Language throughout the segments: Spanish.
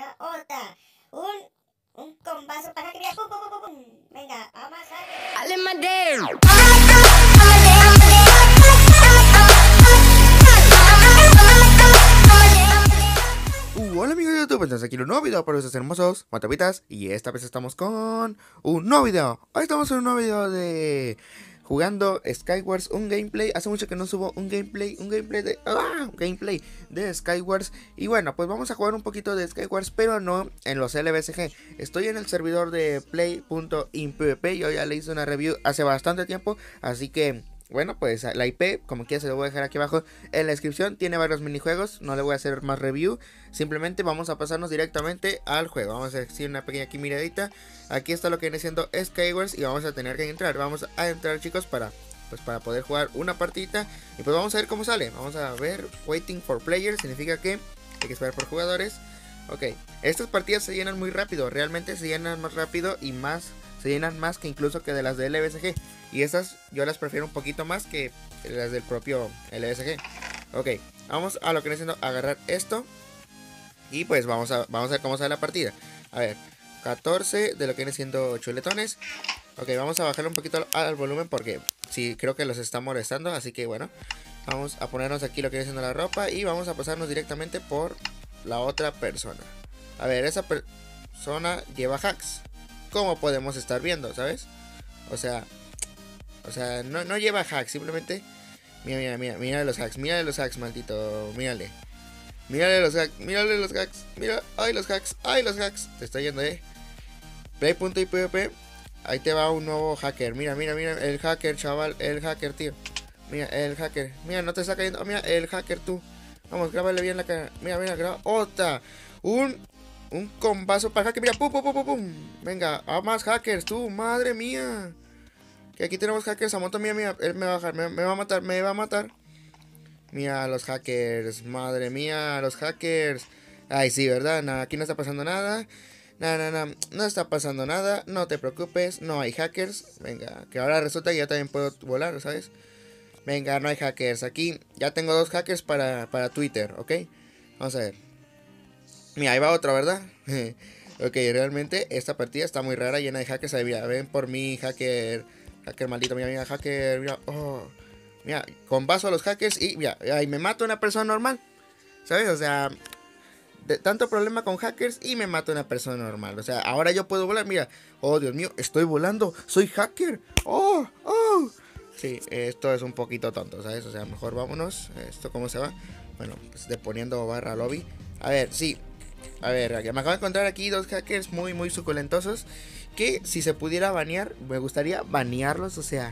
graba otra. Un combazo para que vea. ¡Pum, pum, pum, pum! Venga, vamos a Hola amigos de YouTube, estamos aquí en un nuevo video para ustedes hermosos matapitas. Y esta vez estamos con un nuevo video. Hoy estamos en un nuevo video de jugando Skywars, un gameplay. Hace mucho que no subo un gameplay de Skywars. Y bueno, pues vamos a jugar un poquito de Skywars, pero no en los LBSG. Estoy en el servidor de play.inpvp. Yo ya le hice una review hace bastante tiempo, así que bueno, pues la IP, como quiera, se lo voy a dejar aquí abajo en la descripción. Tiene varios minijuegos, no le voy a hacer más review. Simplemente vamos a pasarnos directamente al juego. Vamos a hacer una pequeña aquí miradita. Aquí está lo que viene siendo Skywars y vamos a tener que entrar. Vamos a entrar, chicos, para poder jugar una partidita. Y pues vamos a ver cómo sale. Vamos a ver, waiting for players, significa que hay que esperar por jugadores. Ok, estas partidas se llenan muy rápido, realmente se llenan más rápido y se llenan más que incluso que de las de LBSG. Y estas yo las prefiero un poquito más que las del propio LBSG. Ok, vamos a lo que viene siendo agarrar esto. Y pues vamos a ver cómo sale la partida. A ver, 14 de lo que viene siendo chuletones. Ok, vamos a bajarle un poquito al volumen porque sí, creo que los está molestando. Así que bueno, vamos a ponernos aquí lo que viene siendo la ropa. Y vamos a pasarnos directamente por la otra persona. A ver, esa persona lleva hacks, como podemos estar viendo, ¿sabes? O sea, no lleva hacks, simplemente mira los hacks, maldito, mírale los hacks, mira, ay los hacks, te está yendo, Play.ipvp, ahí te va un nuevo hacker, mira, el hacker, chaval, el hacker, tío, mira, el hacker, mira, no te está cayendo, mira, el hacker, tú, vamos, grábale bien la cara, mira, graba, otra, un combazo para hacker, mira, pum, venga, a más hackers, tú, madre mía. Que aquí tenemos hackers a montón, mira, él me va a bajar, me va a matar. Mira los hackers, madre mía, los hackers. Ay, sí, ¿verdad? Nah, aquí no está pasando nada. No está pasando nada, no te preocupes, no hay hackers. Venga, que ahora resulta que yo también puedo volar, ¿sabes? Venga, no hay hackers, aquí ya tengo 2 hackers para Twitter, ¿ok? Vamos a ver. Mira, ahí va otro, ¿verdad? Ok, realmente esta partida está muy rara, llena de hackers. Ahí, mira, ven por mí, hacker. Hacker maldito, mira, hacker, mira, mira, combazo a los hackers y mira, ahí me mato a una persona normal, ¿sabes? O sea, tanto problema con hackers y me mato a una persona normal. O sea, ahora yo puedo volar, mira, oh Dios mío, estoy volando, soy hacker, sí, esto es un poquito tonto, ¿sabes? O sea, mejor vámonos. ¿Esto cómo se va? Bueno, pues poniendo barra lobby. A ver, sí. A ver, me acabo de encontrar aquí 2 hackers muy suculentosos. Que si se pudiera banear, me gustaría banearlos. O sea,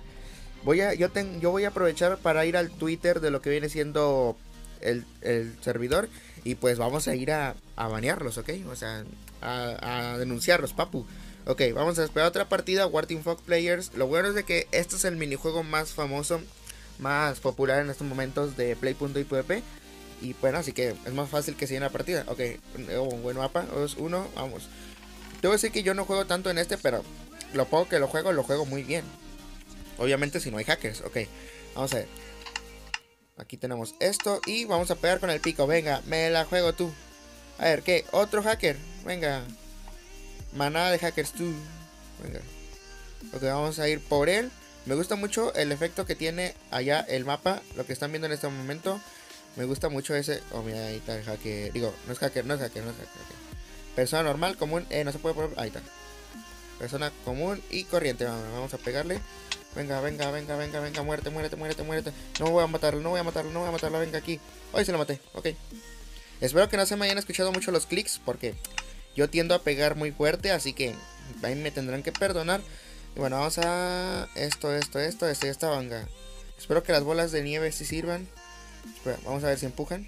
yo voy a aprovechar para ir al Twitter de lo que viene siendo el servidor. Y pues vamos a ir a banearlos, ¿ok? O sea, a denunciarlos, papu. Ok, vamos a esperar otra partida, Warting Fog Players. Lo bueno es de que este es el minijuego más famoso, más popular en estos momentos de Play.ipvp. Y bueno, así que es más fácil que se llene la partida. Ok, un buen mapa, 2-1, vamos. Te voy a decir que yo no juego tanto en este, pero lo poco que lo juego muy bien. Obviamente si no hay hackers, ok. Vamos a ver. Aquí tenemos esto y vamos a pegar con el pico. Venga, me la juego tú. A ver, ¿qué? Otro hacker. Venga. Manada de hackers tú. Venga. Ok, vamos a ir por él. Me gusta mucho el efecto que tiene allá el mapa. Lo que están viendo en este momento. Me gusta mucho ese. Oh, mira, ahí está el hacker. Digo, no es hacker. Persona normal, común. No se puede poner. Ahí está. Persona común y corriente. Vamos a pegarle. Venga. Muerte. No voy a matarlo. Venga aquí. Hoy se lo maté. Ok. Espero que no se me hayan escuchado mucho los clics. Porque yo tiendo a pegar muy fuerte. Así que ahí me tendrán que perdonar. Y bueno, vamos a. Esto, esta venga. Espero que las bolas de nieve sí sirvan. Espera, vamos a ver si empujan.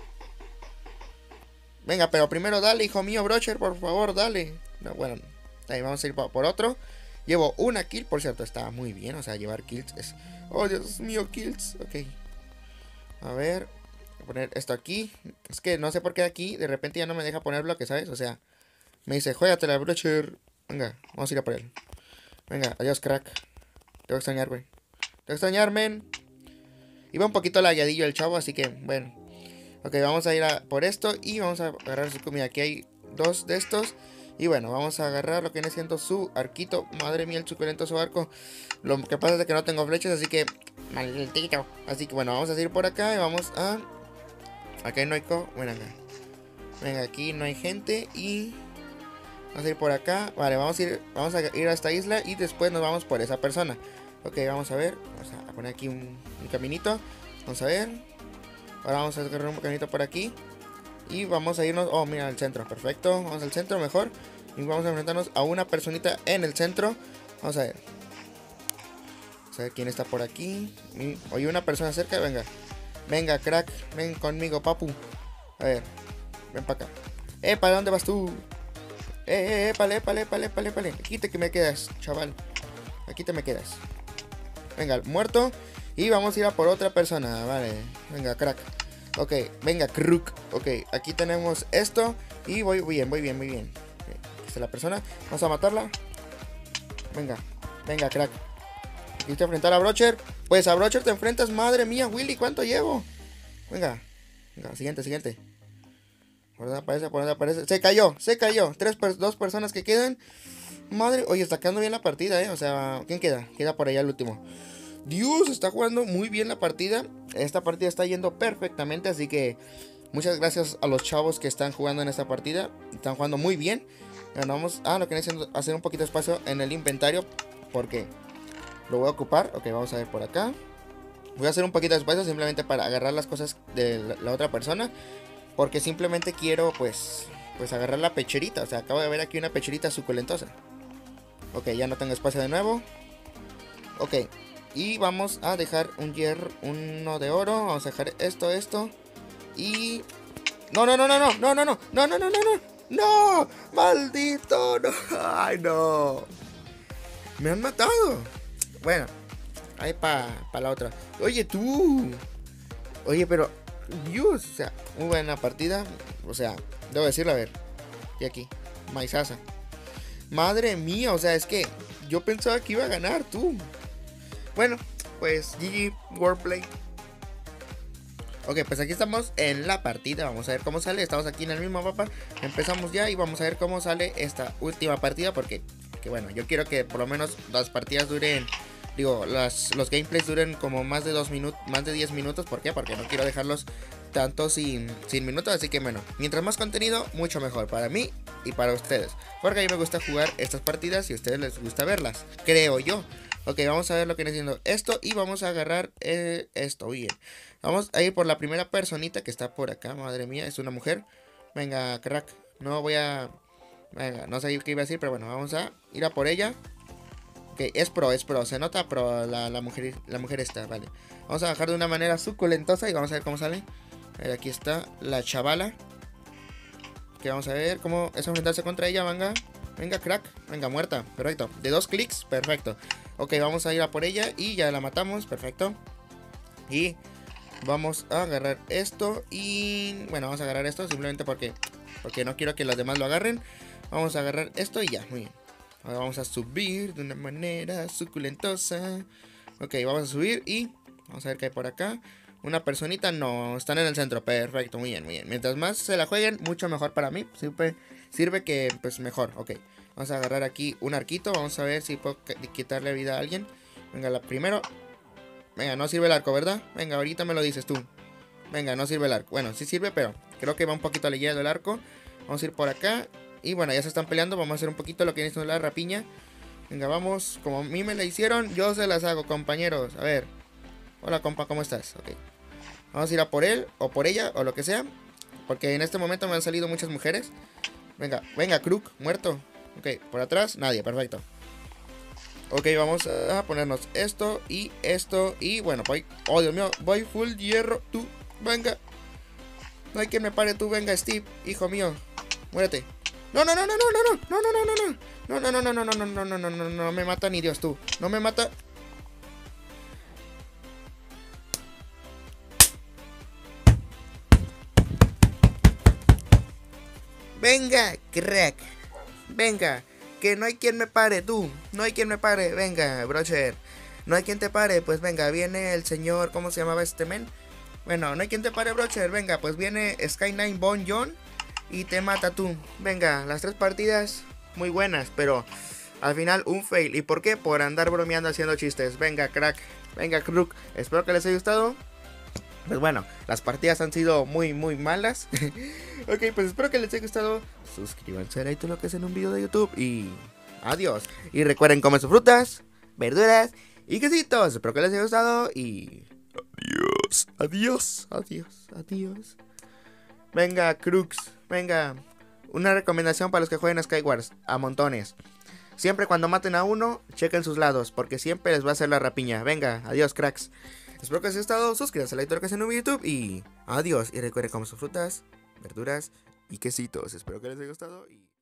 Venga, pero primero dale, hijo mío, Brocher, por favor, dale. No, bueno, ahí vamos a ir por otro. Llevo una kill, por cierto, está muy bien. O sea, llevar kills es... Oh, Dios mío, kills. Ok. A ver, voy a poner esto aquí. Es que no sé por qué aquí de repente ya no me deja poner bloque, ¿sabes? O sea, me dice, juégatela, Brocher. Venga, vamos a ir a por él. Venga, adiós, crack. Te voy a extrañar, güey. Te voy a extrañar, men. Iba un poquito lagueadillo el chavo, así que, bueno. Ok, vamos a ir por esto y vamos a agarrar su comida. Aquí hay 2 de estos. Y bueno, vamos a agarrar lo que viene siendo su arquito. Madre mía, el suculentoso arco. Lo que pasa es que no tengo flechas, así que... maldito. Así que bueno, vamos a ir por acá y vamos a... acá no hay bueno, acá. Venga, aquí no hay gente y... vamos a ir por acá. Vale, vamos a ir a esta isla y después nos vamos por esa persona. Ok, vamos a ver. Vamos a poner aquí un caminito. Vamos a ver. Ahora vamos a agarrar un caminito por aquí. Y vamos a irnos... oh, mira, al centro. Perfecto. Vamos al centro mejor. Y vamos a enfrentarnos a una personita en el centro. Vamos a ver. Vamos a ver quién está por aquí. Oye, una persona cerca. Venga. Venga, crack. Ven conmigo, papu. A ver. Ven para acá. ¿Para dónde vas tú? Épale. Aquí te que me quedas, chaval. Aquí te me quedas. Venga, muerto. Y vamos a ir a por otra persona. Vale. Venga, crack. Ok, venga, crook. Ok, aquí tenemos esto. Y voy bien. Okay, aquí está la persona. Vamos a matarla. Venga, crack. Aquí te enfrentar a Brocher. Pues a Brocher te enfrentas. Madre mía, Willy, ¿cuánto llevo? Venga, siguiente. ¿Por dónde aparece? Se cayó. Dos personas que quedan. Madre, oye, está quedando bien la partida, o sea, ¿quién queda? Queda por allá el último. Dios, está jugando muy bien la partida. Esta partida está yendo perfectamente, así que muchas gracias a los chavos que están jugando en esta partida. Están jugando muy bien. Bueno, vamos a lo que necesito hacer un poquito de espacio en el inventario, porque lo voy a ocupar. Ok, vamos a ver por acá. Voy a hacer un poquito de espacio simplemente para agarrar las cosas de la otra persona, porque simplemente quiero pues agarrar la pecherita. O sea, acabo de ver aquí una pecherita suculentosa. Ok, ya no tengo espacio de nuevo. Ok, y vamos a dejar uno de oro. Vamos a dejar esto. Y... no, maldito, no. Ay, no. Me han matado. Bueno, ahí para la otra. Oye, tú. Oye, pero... Dios, o sea, muy buena partida. O sea, debo decirlo, a ver. Y aquí, maizaza. Madre mía, o sea, es que yo pensaba que iba a ganar, tú. Bueno, pues GG Wordplay. Ok, pues aquí estamos en la partida. Vamos a ver cómo sale. Estamos aquí en el mismo mapa. Empezamos ya y vamos a ver cómo sale esta última partida. Porque bueno, yo quiero que por lo menos las partidas duren... digo, los gameplays duren como más de 2 minutos, más de 10 minutos. ¿Por qué? Porque no quiero dejarlos tanto sin minutos. Así que bueno, mientras más contenido, mucho mejor para mí y para ustedes. Porque a mí me gusta jugar estas partidas y a ustedes les gusta verlas, creo yo. Ok, vamos a ver lo que viene siendo esto. Y vamos a agarrar esto, bien. Vamos a ir por la primera personita que está por acá. Madre mía, es una mujer. Venga, crack. No voy a... venga, no sé qué iba a decir, pero bueno, vamos a ir a por ella. Ok, es pro, se nota pro la mujer está, vale. Vamos a bajar de una manera suculentosa y vamos a ver cómo sale. A ver, aquí está la chavala. Que vamos a ver cómo es enfrentarse contra ella, venga, crack, venga, muerta, perfecto. De 2 clics, perfecto. Ok, vamos a ir a por ella y ya la matamos, perfecto. Y vamos a agarrar esto y... bueno, vamos a agarrar esto simplemente porque no quiero que los demás lo agarren. Vamos a agarrar esto y ya, muy bien. Ahora vamos a subir de una manera suculentosa. Ok, vamos a subir y vamos a ver qué hay por acá. Una personita, no, están en el centro, perfecto, muy bien. Mientras más se la jueguen, mucho mejor para mí. Sirve que, pues, mejor, ok. Vamos a agarrar aquí un arquito, vamos a ver si puedo quitarle vida a alguien. Venga, primero. Venga, no sirve el arco, ¿verdad? Venga, ahorita me lo dices tú. Venga, no sirve el arco. Bueno, sí sirve, pero creo que va un poquito ligero el arco. Vamos a ir por acá. Y bueno, ya se están peleando, vamos a hacer un poquito lo que viene siendo la rapiña. Venga, vamos, como a mí me la hicieron, yo se las hago, compañeros. A ver. Hola, compa, ¿cómo estás? Ok. Vamos a ir a por él, o por ella, o lo que sea. Porque en este momento me han salido muchas mujeres. Venga, Crook, muerto. Ok, por atrás, nadie, perfecto. Ok, vamos a ponernos esto. Y bueno, voy. Oh, Dios mío, voy full hierro. Tú, venga. No hay quien me pare, tú, venga, Steve, hijo mío. Muérete. No, me mata ni Dios, tú. No me mata. Venga, crack. Venga, que no hay quien me pare, tú. No hay quien me pare. Venga, Brocher. No hay quien te pare. Pues venga, viene el señor. ¿Cómo se llamaba este men? Bueno, no hay quien te pare, Brocher. Venga, pues viene Sky9 Bon John. y te mata tú. Venga, las 3 partidas muy buenas, pero al final un fail. ¿Y por qué? Por andar bromeando haciendo chistes. Venga, crack. Venga, crook. Espero que les haya gustado. Pues bueno, las partidas han sido muy malas. Ok, pues espero que les haya gustado. Suscríbanse, like todo lo que es en un video de YouTube. Y adiós. Y recuerden comer sus frutas, verduras y quesitos. Espero que les haya gustado. Y adiós. Venga, crooks. Venga. Una recomendación para los que jueguen a Skywars. A montones. Siempre cuando maten a uno, chequen sus lados, porque siempre les va a hacer la rapiña. Venga, adiós, cracks. Espero que les haya gustado. Suscríbanse, like todo lo que es en un video de YouTube. Y adiós. Y recuerden comer sus frutas, verduras y quesitos. Espero que les haya gustado.